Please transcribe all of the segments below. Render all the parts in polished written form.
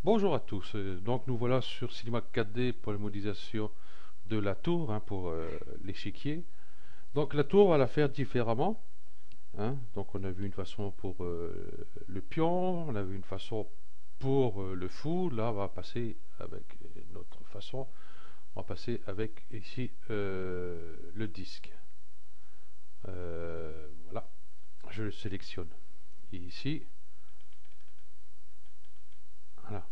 Bonjour à tous. Donc nous voilà sur Cinema 4D pour la modélisation de la tour, pour l'échiquier. Donc la tour, on va la faire différemment. Donc on a vu une façon pour le pion, on a vu une façon pour le fou. Là, on va passer avec une autre façon. On va passer avec ici le disque. Voilà, je le sélectionne. Et ici, voilà.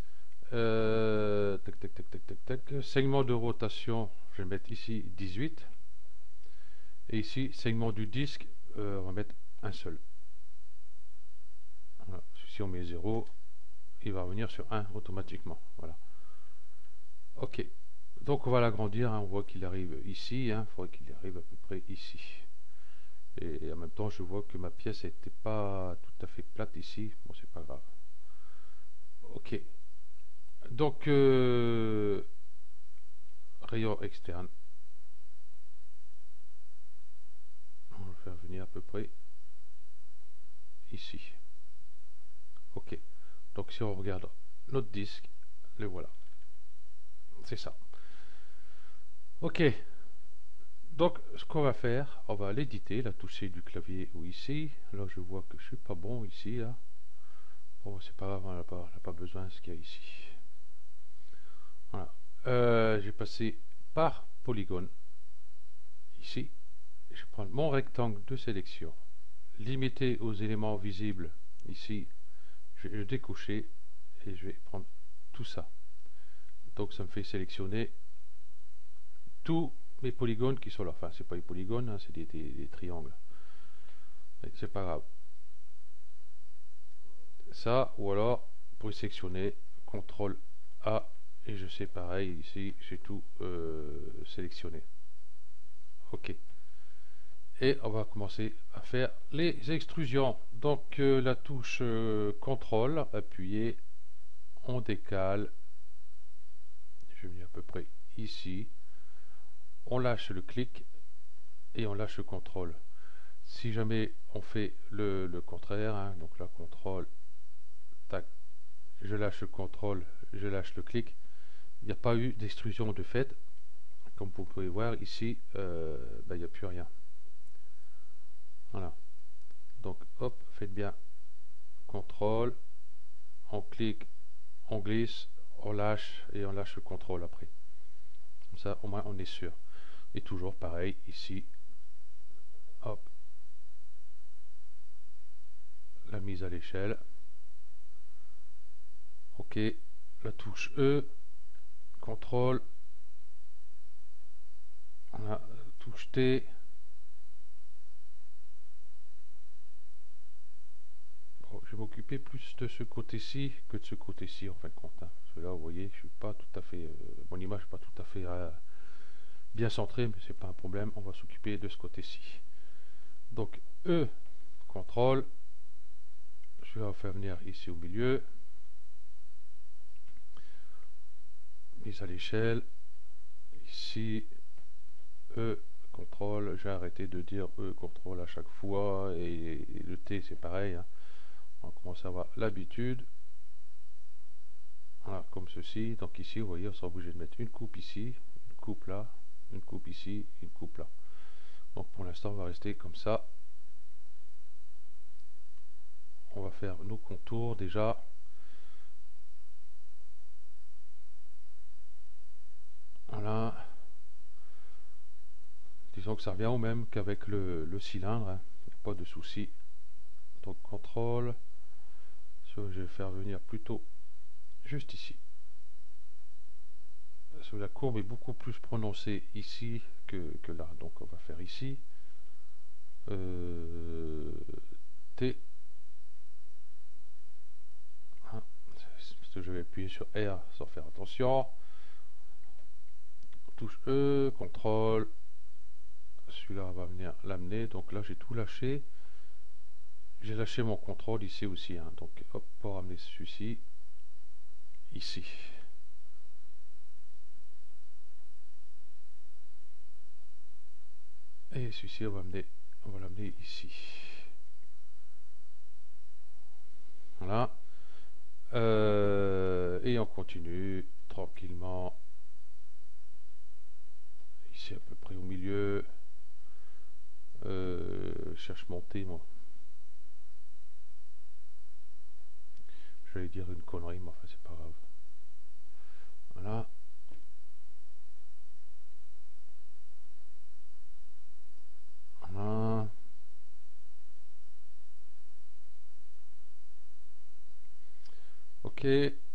Tac, tac, tac, tac, tac, tac. Segment de rotation, je vais mettre ici 18. Et ici, segment du disque, on va mettre un seul. Voilà. Si on met 0, il va revenir sur 1 automatiquement. Voilà. Ok. Donc on va l'agrandir. On voit qu'il arrive ici. Il faudrait qu'il arrive à peu près ici. Et en même temps, je vois que ma pièce n'était pas tout à fait plate ici. Bon, c'est pas grave. Ok. Donc, rayon externe. On va le faire venir à peu près ici. Ok. Donc si on regarde notre disque, le voilà. C'est ça. Ok. Donc ce qu'on va faire, on va l'éditer, la toucher du clavier ou ici. Là je vois que je suis pas bon ici. Là. Bon c'est pas grave, on n'a pas besoin de ce qu'il y a ici. Voilà. J'ai passé par polygone. Ici, je prends mon rectangle de sélection. Limité aux éléments visibles. Ici, je vais le décocher et je vais prendre tout ça. Donc ça me fait sélectionner tous mes polygones qui sont là. Enfin, c'est pas des polygones, c'est des triangles. C'est pas grave. Ça, ou alors, pour sélectionner, CTRL A, et je sais pareil, ici, j'ai tout sélectionné. Ok. Et on va commencer à faire les extrusions. Donc, la touche CTRL, appuyée, on décale. Je vais venir à peu près ici. On lâche le clic et on lâche le CTRL. Si jamais on fait le contraire, donc là, CTRL, tac, je lâche le CTRL, je lâche le clic, il n'y a pas eu d'extrusion de fait. Comme vous pouvez voir ici, il n'y a plus rien. Voilà. Donc, hop, faites bien CTRL, on clique, on glisse, on lâche et on lâche le CTRL après. Comme ça, au moins, on est sûr. Et toujours pareil ici, hop, la mise à l'échelle. Ok, la touche E, CTRL, la touche T. Bon, je vais m'occuper plus de ce côté-ci que de ce côté-ci en fin de compte. Parce que là, vous voyez, je suis pas tout à fait, mon image n'est pas tout à fait bien centrée, mais c'est pas un problème. On va s'occuper de ce côté-ci. Donc E, CTRL, je vais faire venir ici au milieu, mise à l'échelle, ici, E, CTRL, j'ai arrêté de dire E, CTRL à chaque fois, et le T c'est pareil, on commence à avoir l'habitude. Voilà, comme ceci. Donc ici, vous voyez, on sera obligé de mettre une coupe ici, une coupe là, une coupe ici, une coupe là. Donc pour l'instant, on va rester comme ça. On va faire nos contours déjà. Voilà. Disons que ça revient au même qu'avec le cylindre. Il n'y a pas de souci. Donc CTRL. Je vais faire venir plutôt juste ici. Parce que la courbe est beaucoup plus prononcée ici que là. Donc on va faire ici. T. Je vais appuyer sur R sans faire attention. Touche E, CTRL. Celui-là va venir l'amener. Donc là, j'ai tout lâché. J'ai lâché mon contrôle ici aussi. Donc hop, pour amener celui-ci ici. Et celui-ci, on va l'amener ici. Voilà. Et on continue tranquillement. Ici à peu près au milieu. Je cherche monter moi. J'allais dire une connerie, mais enfin c'est pas grave. Voilà. Voilà. Ok.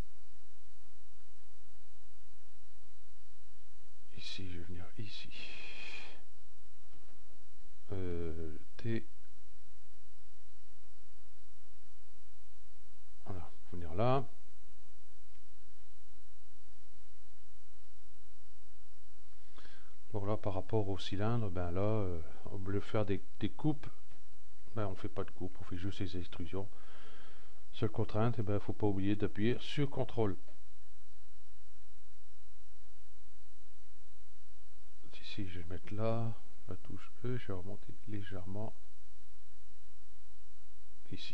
Ici, je vais venir ici. T. Voilà, venir là. Bon là, par rapport au cylindre, ben là, on veut faire des coupes. Ben, on fait pas de coupe, on fait juste les extrusions. Seule contrainte, il ne faut pas oublier d'appuyer sur CTRL. Ici, je vais mettre là, la touche E, je vais remonter légèrement ici.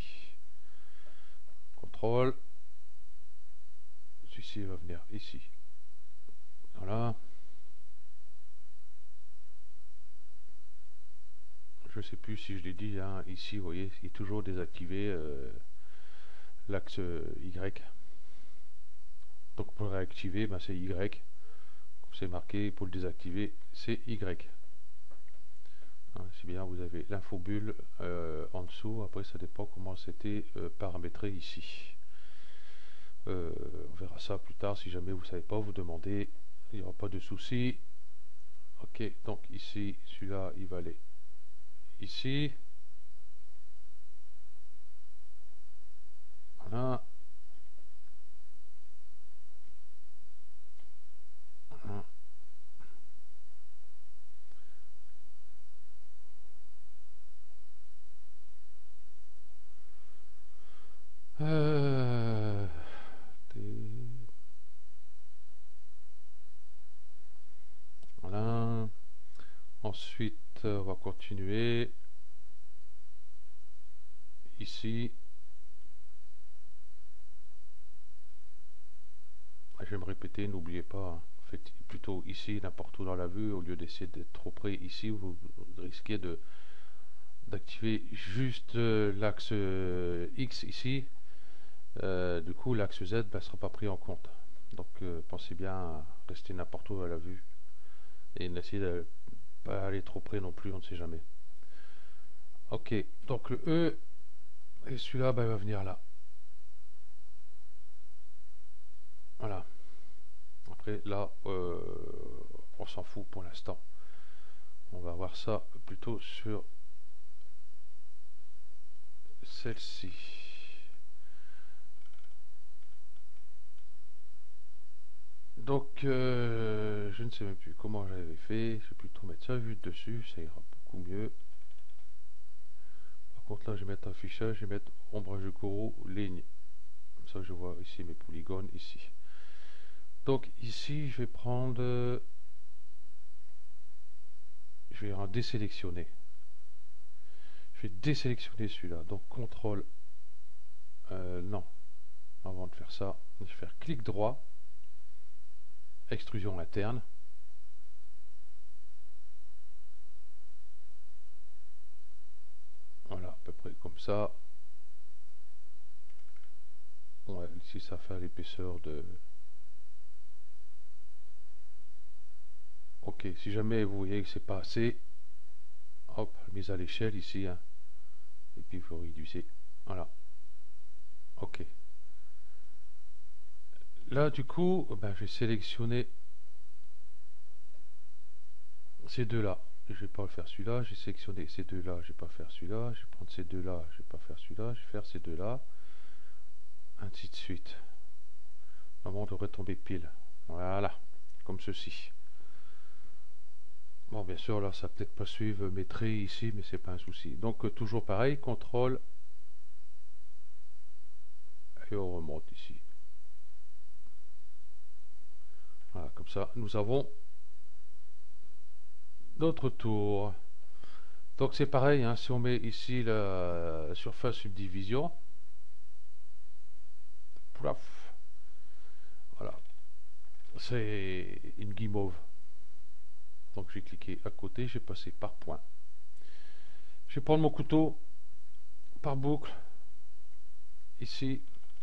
CTRL. Celui-ci va venir ici. Voilà. Je sais plus si je l'ai dit, hein, ici, vous voyez, il est toujours désactivé l'axe Y. Donc pour le réactiver, ben, c'est Y. C'est marqué, pour le désactiver, c'est Y. Hein, si bien vous avez l'infobulle en dessous, après ça dépend comment c'était paramétré ici. On verra ça plus tard, si jamais vous ne savez pas, vous demandez, il n'y aura pas de souci. Ok, donc ici, celui-là, il va aller ici. Voilà. Voilà. Voilà. Ensuite, on va continuer ici. Je vais me répéter, n'oubliez pas, faites plutôt ici, n'importe où dans la vue, au lieu d'essayer d'être trop près ici, vous risquez d'activer juste l'axe X ici. Du coup, l'axe Z ne sera pas pris en compte. Donc, pensez bien à rester n'importe où à la vue et n'essayez de pas aller trop près non plus, on ne sait jamais. Ok, donc le E, et celui-là, ben, il va venir là. Voilà. Après, là, on s'en fout pour l'instant. On va voir ça plutôt sur celle-ci. Donc, je ne sais même plus comment j'avais fait. Je vais plutôt mettre ça vue dessus, ça ira beaucoup mieux. Par contre, là, je vais mettre un fichage, je vais mettre ombrage de gourou, ligne. Comme ça, je vois ici mes polygones, ici. Donc, ici, je vais prendre... je vais en désélectionner. Je vais désélectionner celui-là. Donc, CTRL... non. Avant de faire ça, je vais faire clic droit. Extrusion interne. Voilà, à peu près comme ça. Ouais, ici ça fait l'épaisseur de... Ok, si jamais vous voyez que c'est pas assez, hop, mise à l'échelle ici, hein. Et puis vous réduisez. Voilà. Ok. Là, du coup, ben, je vais sélectionner ces deux-là. Je vais pas faire celui-là, j'ai sélectionné ces deux-là, je vais pas faire celui-là, je vais prendre ces deux-là, je vais pas faire celui-là, je vais faire ces deux-là, ainsi de suite. Normalement, on devrait tomber pile. Voilà, comme ceci. Bon, bien sûr, là, ça peut-être pas suivre mes traits ici, mais c'est pas un souci. Donc, toujours pareil, CTRL, et on remonte ici. Voilà, comme ça, nous avons notre tour. Donc c'est pareil, hein, si on met ici la surface subdivision, plaf, c'est une guimauve. Donc j'ai cliqué à côté, j'ai passé par point. Je vais prendre mon couteau par boucle ici,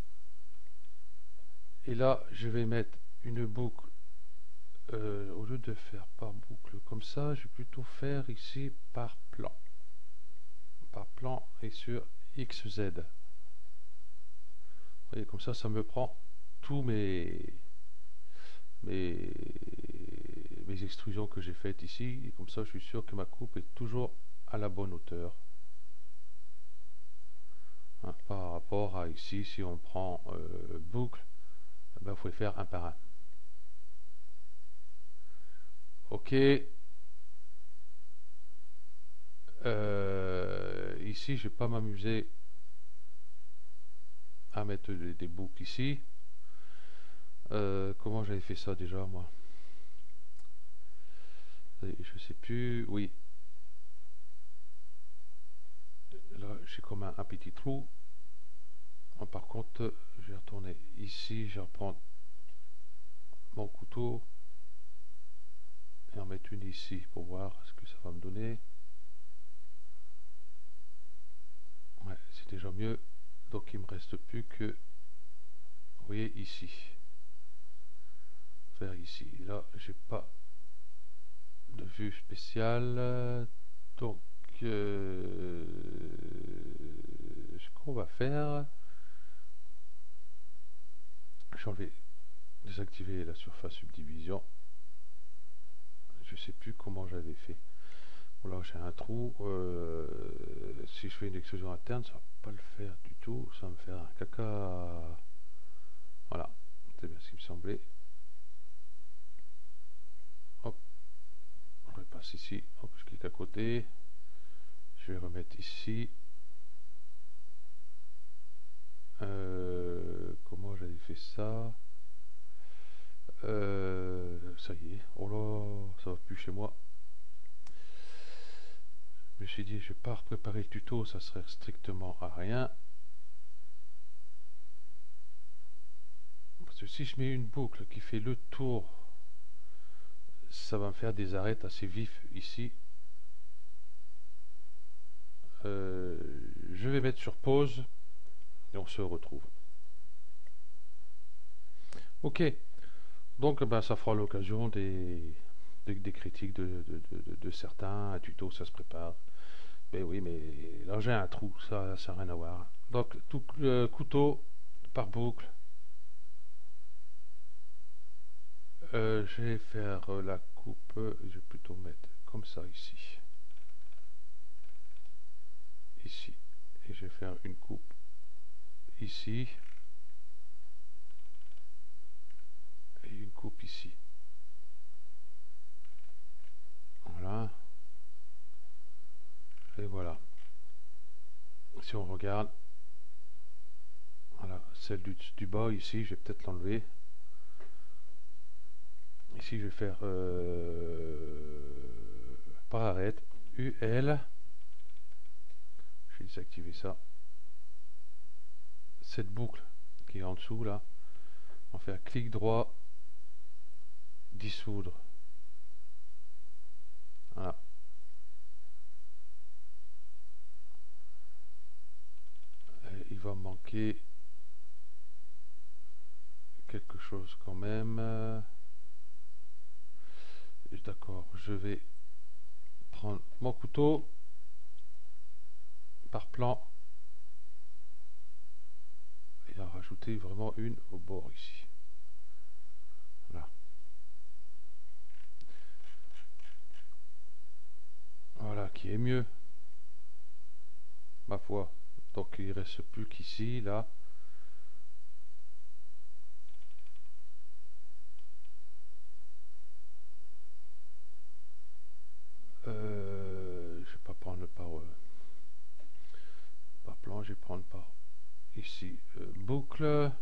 et là je vais mettre une boucle. Au lieu de faire par boucle comme ça, je vais plutôt faire ici par plan et sur XZ. Vous voyez, comme ça me prend tous mes extrusions que j'ai faites ici, et comme ça je suis sûr que ma coupe est toujours à la bonne hauteur, hein, par rapport à ici. Si on prend boucle, il faut les faire un par un. Ok. Ici je vais pas m'amuser à mettre des boucles ici. Comment j'avais fait ça déjà, moi? Je sais plus. Oui, là j'ai comme un petit trou. Par contre, je vais retourner ici, je vais reprendre mon couteau et en mettre une ici pour voir ce que ça va me donner. Ouais, c'est déjà mieux. Donc il me reste plus que, vous voyez, ici, faire ici. Là j'ai pas de vue spéciale, donc ce qu'on va faire, je vais enlever, désactiver la surface subdivision. Je sais plus comment j'avais fait. Bon, là j'ai un trou. Si je fais une extrusion interne, ça va pas le faire du tout, ça va me faire un caca. Voilà, c'est bien ce qui me semblait. Hop, je repasse ici, hop, je clique à côté, je vais remettre ici. Comment j'avais fait ça? Ça y est, oh là, ça va plus chez moi. Je me suis dit, je vais pas préparer le tuto, ça serait strictement à rien. Parce que si je mets une boucle qui fait le tour, ça va me faire des arêtes assez vifs ici. Je vais mettre sur pause et on se retrouve. Ok, donc ça fera l'occasion des critiques de certains. Un tuto, ça se prépare. Mais oui, mais là j'ai un trou, ça n'a rien à voir. Donc tout couteau par boucle. Je vais faire la coupe, je vais plutôt mettre comme ça ici. Ici. Et je vais faire une coupe ici. Et une coupe ici. Voilà. Et voilà. Si on regarde, voilà, celle du bas ici, je vais peut-être l'enlever. Ici, je vais faire par arête, UL. Je vais désactiver ça. Cette boucle qui est en dessous là, on va faire clic droit, dissoudre. Voilà. Et il va manquer quelque chose quand même. D'accord, je vais prendre mon couteau par plan et en rajouter vraiment une au bord ici. Voilà. Voilà, qui est mieux, ma foi. Donc il ne reste plus qu'ici, là. Je vais pas prendre par plan, je vais prendre par ici boucle.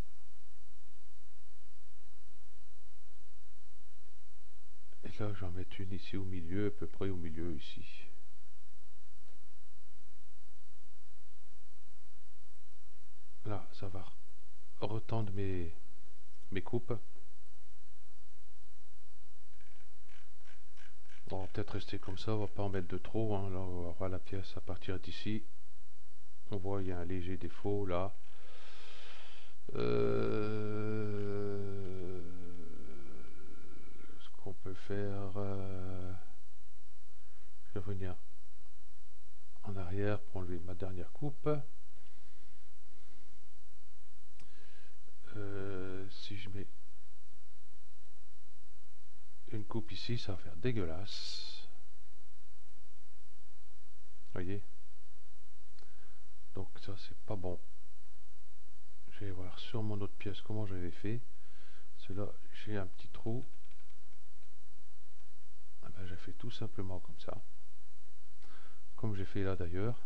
Et là, je vais en mettre une ici au milieu, à peu près au milieu ici. Là, ça va retendre mes coupes. peut-être rester comme ça, on va pas en mettre de trop, hein. Là on va voir la pièce à partir d'ici. On voit il y a un léger défaut là. Ce qu'on peut faire, je vais revenir en arrière pour enlever ma dernière coupe. Si je mets une coupe ici, ça va faire dégueulasse. Voyez, donc ça c'est pas bon. Je vais voir sur mon autre pièce comment j'avais fait. Cela, j'ai un petit trou. Ah ben, j'ai fait tout simplement comme ça, comme j'ai fait là d'ailleurs,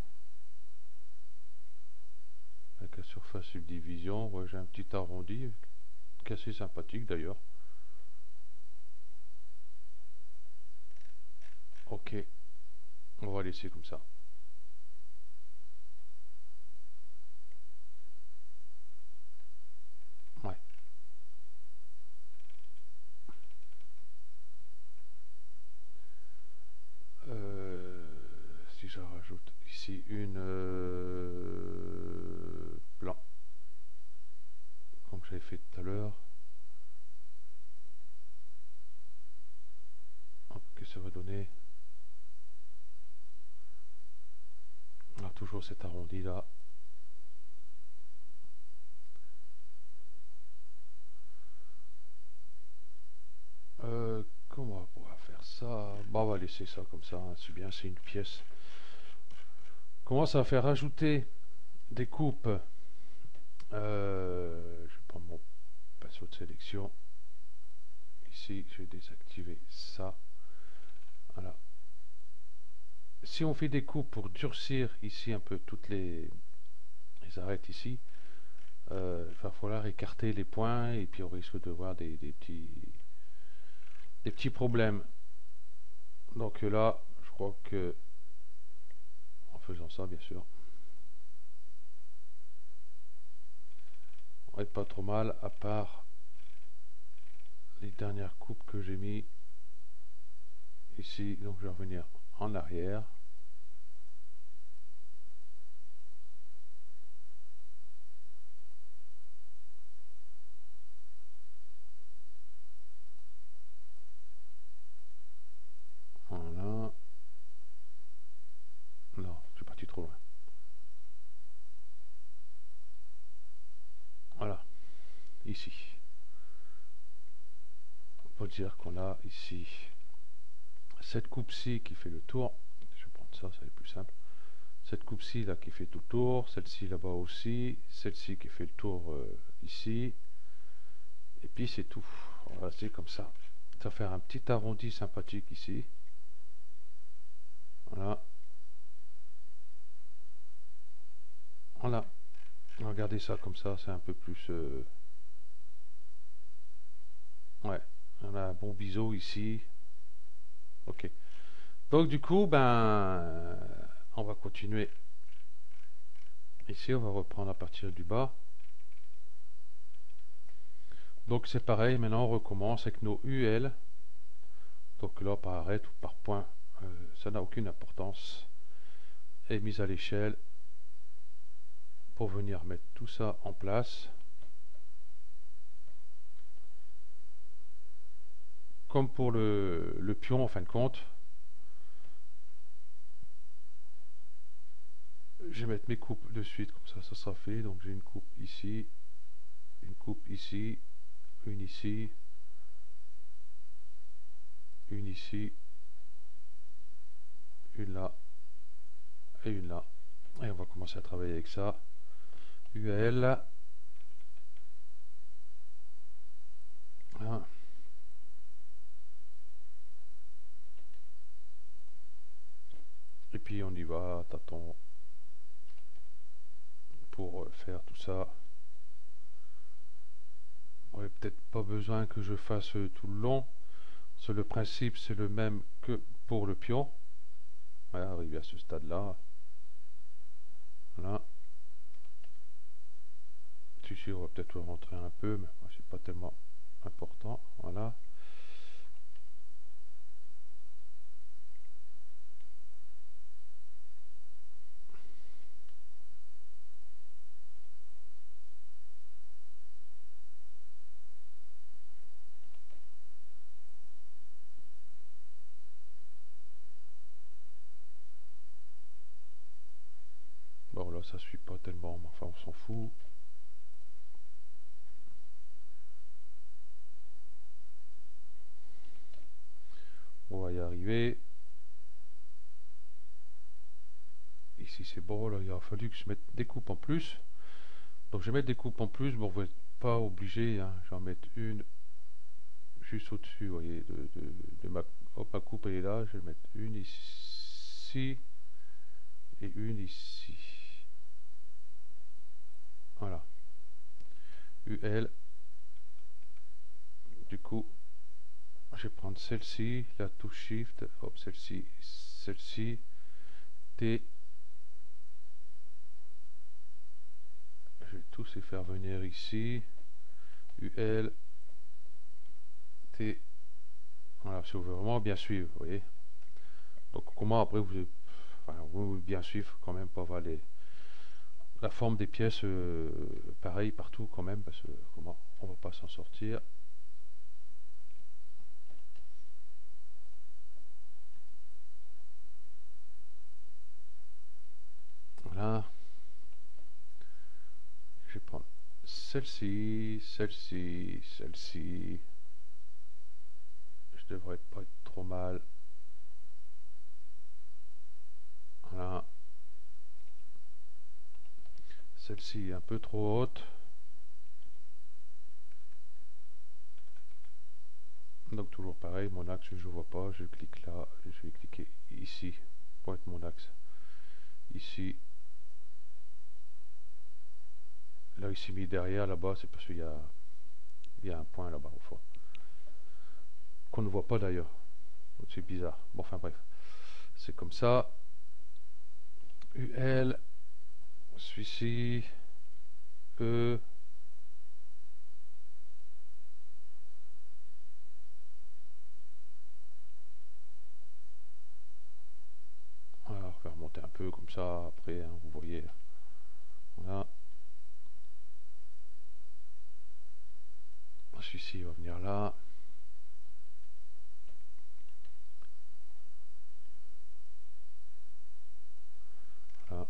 avec la surface subdivision. Ouais, j'ai un petit arrondi qui est assez sympathique d'ailleurs. Ok, on va laisser comme ça. Ouais. Si je rajoute ici une blanc, comme j'avais fait tout à l'heure, que ça va donner. On a toujours cet arrondi là. Comment on va pouvoir faire ça? Bon, on va laisser ça comme ça, hein. C'est bien, c'est une pièce. Comment ça va faire rajouter des coupes? Je vais prendre mon pinceau de sélection. Ici, je vais désactiver ça. Voilà. Si on fait des coupes pour durcir ici un peu toutes les arêtes ici, il va falloir écarter les points et puis on risque de voir des petits problèmes. Donc là, je crois que en faisant ça, bien sûr, on va être pas trop mal, à part les dernières coupes que j'ai mis ici. Donc je vais revenir en arrière. Voilà. Non, je suis parti trop loin. Voilà, ici. On peut dire qu'on a ici cette coupe-ci qui fait le tour. Je vais prendre ça, ça va être plus simple. Cette coupe-ci là qui fait tout le tour, celle-ci là-bas aussi, celle-ci qui fait le tour ici. Et puis c'est tout. On va rester comme ça. Ça va faire un petit arrondi sympathique ici. Voilà. Voilà. Regardez ça comme ça, c'est un peu plus... Ouais, on a un bon biseau ici. Ok. Donc du coup, ben, on va continuer. Ici, on va reprendre à partir du bas. Donc c'est pareil, maintenant on recommence avec nos UL. Donc là, par arête ou par point, ça n'a aucune importance. Et mise à l'échelle pour venir mettre tout ça en place. Comme pour le pion en fin de compte. Je vais mettre mes coupes de suite, comme ça sera fait. Donc j'ai une coupe ici, une coupe ici, une ici, une ici, une là et une là. Et on va commencer à travailler avec ça. UL. Voilà. Et puis on y va, tâton, pour faire tout ça. On n'aurait peut-être pas besoin que je fasse tout le long. Le principe c'est le même que pour le pion. Voilà, arrivé à ce stade-là. Voilà. Ici, on va peut-être rentrer un peu, mais c'est pas tellement important. Voilà. là ça suit pas tellement, mais enfin on s'en fout. On va y arriver. Ici c'est bon, là il a fallu que je mette des coupes en plus. Donc je vais mettre des coupes en plus, bon vous n'êtes pas obligé, hein. Je vais en mettre une juste au-dessus, vous voyez, de ma... Hop, ma coupe elle est là, je vais mettre une ici et une ici. Voilà. UL. Du coup, je vais prendre celle-ci, la touche Shift, hop, celle-ci, celle-ci, T. Je vais tous les faire venir ici. UL, T. Voilà, si vous voulez vraiment bien suivre, vous voyez. Donc comment après vous bien suivre quand même pour avoir la forme des pièces pareil partout quand même, parce que comment on va pas s'en sortir. Voilà. Je vais prendre celle-ci, celle-ci, celle-ci. Je devrais pas être trop mal. Voilà. Celle-ci est un peu trop haute. Donc toujours pareil, mon axe je ne vois pas, je clique là, je vais cliquer ici pour être mon axe. Ici. Là ici mis derrière, là-bas, c'est parce qu'il y a un point là-bas au fond. Qu'on ne voit pas d'ailleurs. C'est bizarre. Bon enfin bref. C'est comme ça. UL. Celui-ci. E. Voilà, on va remonter un peu comme ça après, hein, vous voyez. Voilà. Celui-ci va venir là. Voilà.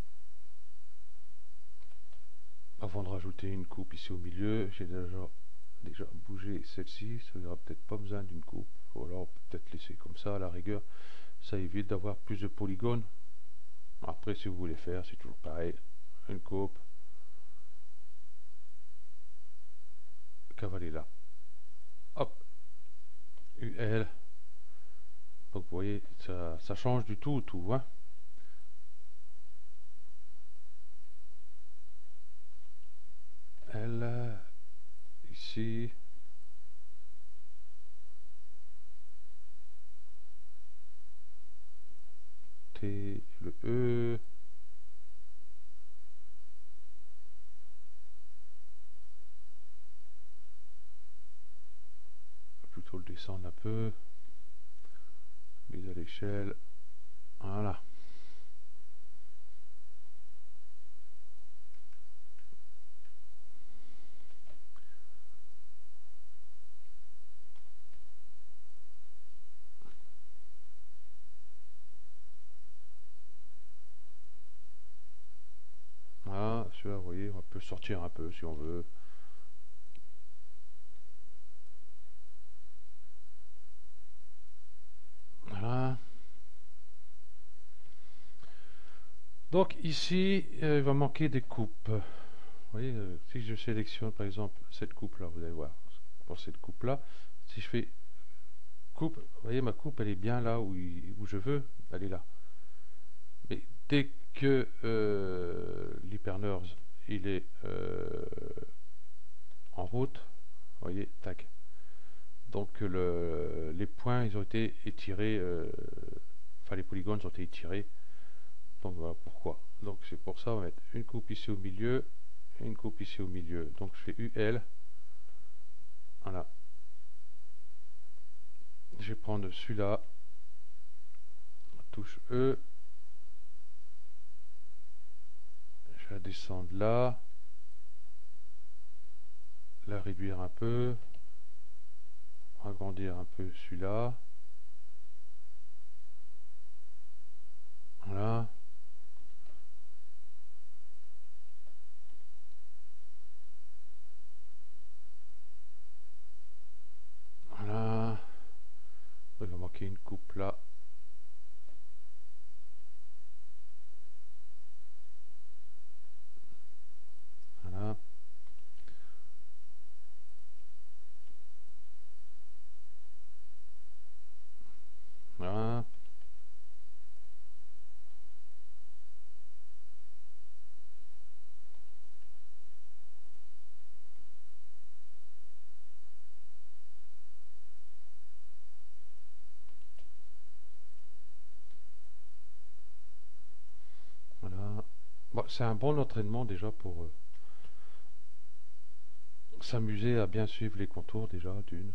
Avant de rajouter une coupe ici au milieu, j'ai déjà bougé celle-ci. Ça n'aura peut-être pas besoin d'une coupe. Ou alors peut-être laisser comme ça à la rigueur. Ça évite d'avoir plus de polygones. Après si vous voulez faire, c'est toujours pareil. Une coupe. Cavaler là. Hop. UL. Donc vous voyez, ça change du tout au tout, hein. L. Ici. T. Le E. Plutôt le descendre un peu. Mise à l'échelle. Voilà. Voilà, celui-là, vous voyez, on peut sortir un peu si on veut. Voilà. Donc ici, il va manquer des coupes. Vous voyez, si je sélectionne par exemple cette coupe là, vous allez voir, pour cette coupe là, si je fais coupe, vous voyez ma coupe elle est bien là où je veux, elle est là. Mais dès que l'hypernurse il est en route, vous voyez, tac. Donc les points ils ont été étirés, enfin les polygones ont été étirés. Donc voilà pourquoi. Donc c'est pour ça on va mettre une coupe ici au milieu, une coupe ici au milieu. Donc je fais UL. Voilà. Je vais prendre celui-là. Touche E. Je vais descendre là. La réduire un peu. Agrandir un peu celui-là. Voilà. Ok, une coupe là. Voilà. Voilà. Voilà. Bon, c'est un bon entraînement déjà pour s'amuser à bien suivre les contours déjà d'une.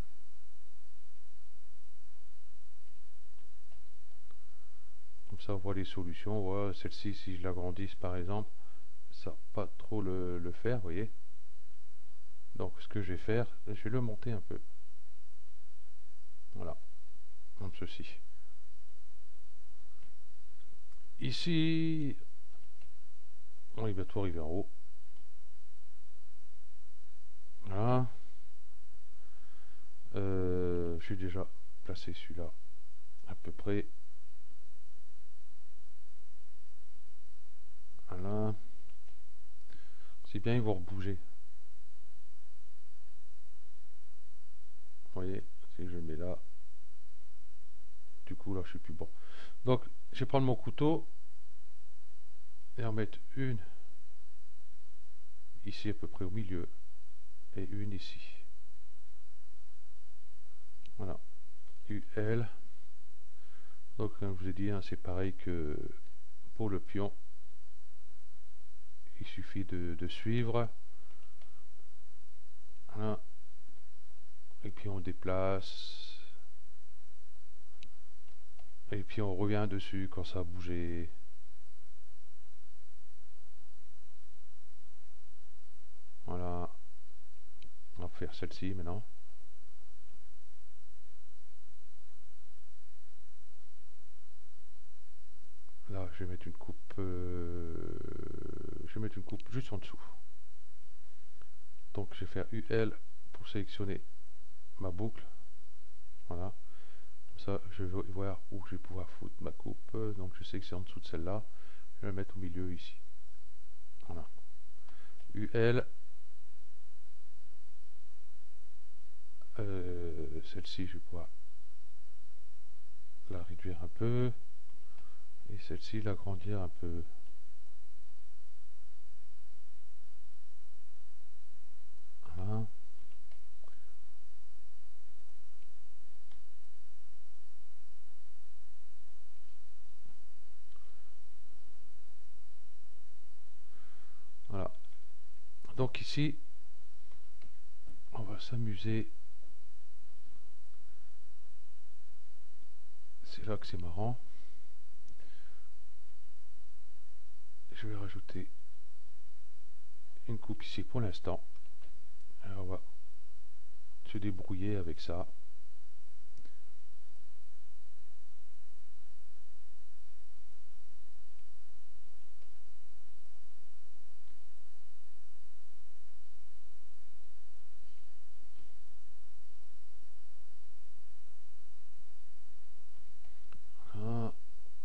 Comme ça on voit les solutions. Ouais, celle-ci, si je l'agrandisse par exemple, ça va pas trop le faire, vous voyez. Donc ce que je vais faire, je vais le monter un peu. Voilà, comme ceci. Ici, on va bientôt arriver en haut. Voilà. J'ai déjà placé celui-là à peu près. Voilà. C'est bien, ils vont rebouger. Vous voyez, si je le mets là, du coup là je suis plus bon. Donc je vais prendre mon couteau et en mettre une ici à peu près au milieu et une ici. Voilà, UL. Donc comme je vous ai dit, hein, c'est pareil que pour le pion. Il suffit de suivre. Voilà. Et puis on déplace. Et puis on revient dessus quand ça a bougé. Voilà. On va faire celle-ci maintenant. Là, je vais mettre une coupe. Je vais mettre une coupe juste en dessous. Donc, je vais faire UL pour sélectionner ma boucle. Voilà. Comme ça, je vais voir où je vais pouvoir foutre ma coupe. Donc, je sais que c'est en dessous de celle-là. Je vais la mettre au milieu ici. Voilà. UL. Celle-ci, je vais pouvoir la réduire un peu. Et celle-ci, l'agrandir un peu. Voilà. Voilà. Donc ici, on va s'amuser. C'est là que c'est marrant. Je vais rajouter une coupe ici pour l'instant. Alors on va se débrouiller avec ça. Voilà.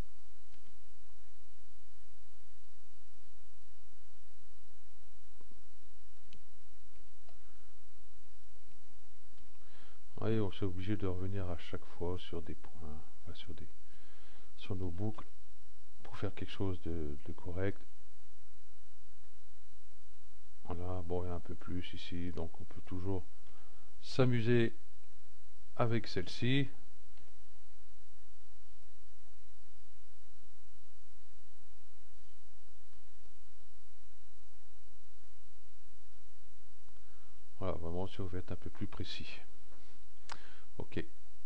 Et on s'est obligé de revenir à chaque fois sur des points, enfin sur nos boucles pour faire quelque chose de correct. Voilà, bon, il y a un peu plus ici, donc on peut toujours s'amuser avec celle-ci. Voilà, vraiment, si on veut être un peu plus précis. Ok.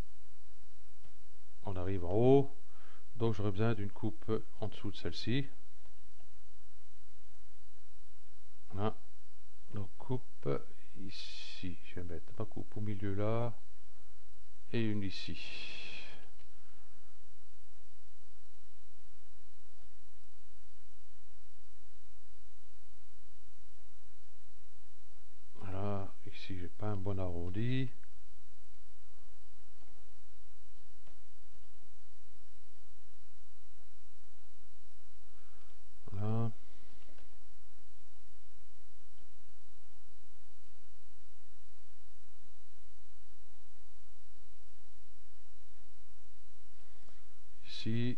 On arrive en haut. Donc j'aurais besoin d'une coupe en dessous de celle-ci. Voilà. Donc coupe ici. Je vais mettre ma coupe au milieu là. Et une ici. Voilà. Ici j'ai pas un bon arrondi. celle-ci.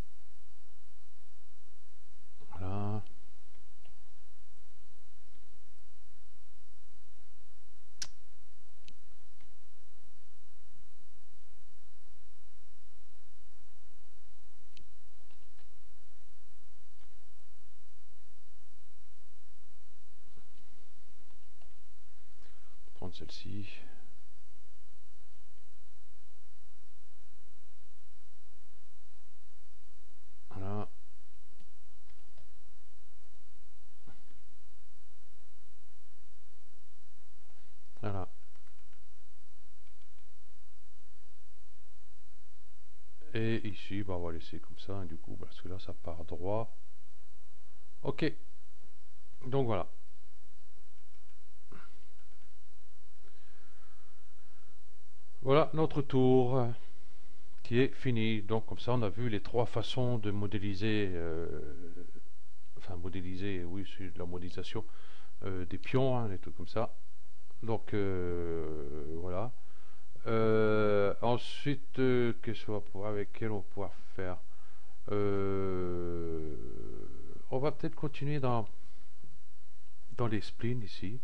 Voilà. Prendre celle-ci. Voilà. Voilà. Et ici, bah, on va laisser comme ça, hein, du coup, parce que là, ça part droit. Ok. Donc voilà. Voilà notre tour qui est fini. Donc comme ça, on a vu les trois façons de modéliser, enfin modéliser, oui, c'est de la modélisation des pions, hein, des trucs comme ça. Donc voilà. Ensuite, qu'est-ce qu'on va pouvoir, avec quel on va pouvoir faire? On va peut-être continuer dans les splines ici.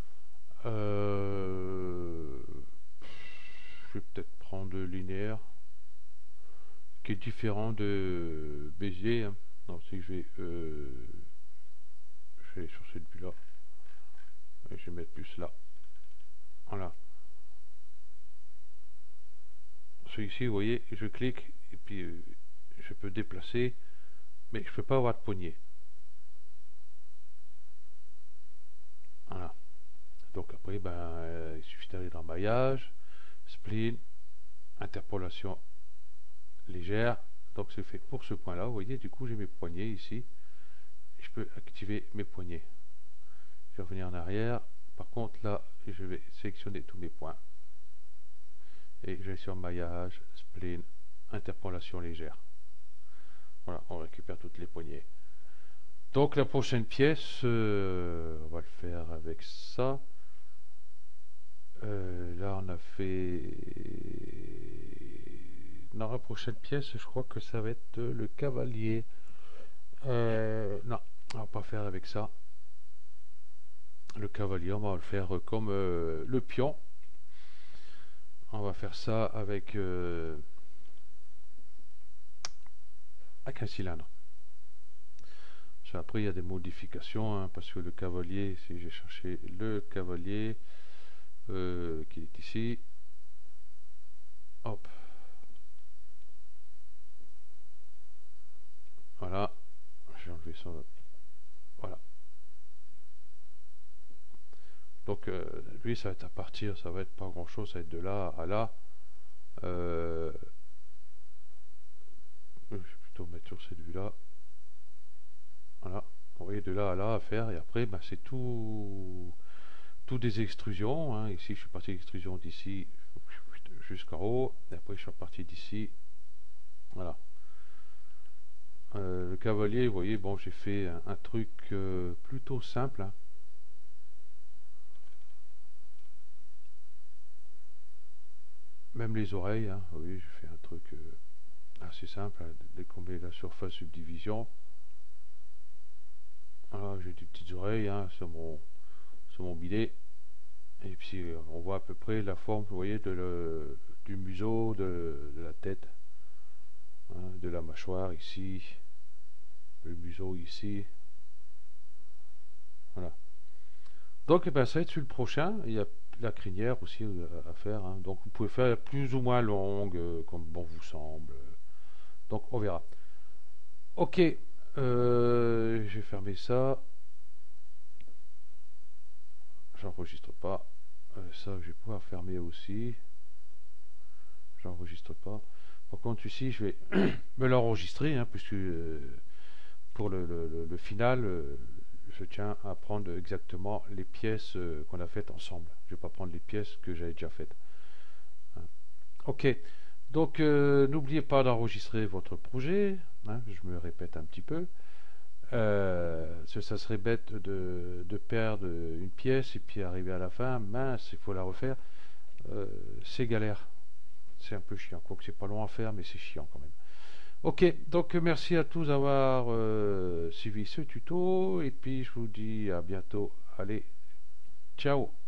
Je vais peut-être prendre le linéaire qui est différent de Bézier, hein. Non, si je vais aller sur cette vue là et je vais mettre plus là. Voilà. Celui-ci, vous voyez, je clique et puis je peux déplacer, mais je peux pas avoir de poignée. Voilà. Donc après, ben, il suffit d'aller dans maillage, spline, interpolation légère. Donc c'est fait pour ce point là, vous voyez, du coup j'ai mes poignées ici et je peux activer mes poignées. Je vais revenir en arrière. Par contre là, je vais sélectionner tous mes points et je vais sur maillage, spline, interpolation légère. Voilà, on récupère toutes les poignées. Donc la prochaine pièce, on va le faire avec ça. Là on a fait... Dans la prochaine pièce, je crois que ça va être le cavalier. Non, on va pas faire avec ça. Le cavalier, on va le faire comme le pion. On va faire ça avec un cylindre. Après, il y a des modifications, hein, parce que le cavalier, si j'ai cherché le cavalier qui est ici, hop, voilà, j'ai enlevé ça, voilà. Donc lui, ça va être à partir, ça va être pas grand chose, ça va être de là à là. Je vais plutôt mettre sur cette vue là. Voilà, vous voyez, de là à là à faire, et après bah, c'est tout des extrusions, hein. Ici je suis parti d'extrusion d'ici jusqu'en haut, et après je suis reparti d'ici. Voilà. Le cavalier, vous voyez, bon, j'ai fait un truc plutôt simple, hein. Même les oreilles, hein. Oui, j'ai fait un truc assez simple, hein, décomber la surface subdivision. Voilà, j'ai des petites oreilles, hein, sur mon bidet. Et puis on voit à peu près la forme, vous voyez, du museau, de la tête, hein, de la mâchoire ici, le museau ici. Voilà. Donc eh ben, ça va être sur le prochain. Il y a la crinière aussi à faire, hein. Donc vous pouvez faire plus ou moins longue, comme bon vous semble. Donc on verra. Ok, je vais fermer ça. J'enregistre pas. Ça, je vais pouvoir fermer aussi. J'enregistre pas. Par contre, ici, je vais me l'enregistrer, hein, puisque pour le final, je tiens à prendre exactement les pièces qu'on a faites ensemble. Je ne vais pas prendre les pièces que j'avais déjà faites. Hein. Ok. Donc, n'oubliez pas d'enregistrer votre projet. Hein, je me répète un petit peu. Ça serait bête de perdre une pièce et puis arriver à la fin, mince, il faut la refaire. C'est galère. C'est un peu chiant. Quoique c'est pas long à faire, mais c'est chiant quand même. Ok, donc merci à tous d'avoir suivi ce tuto et puis je vous dis à bientôt. Allez, ciao.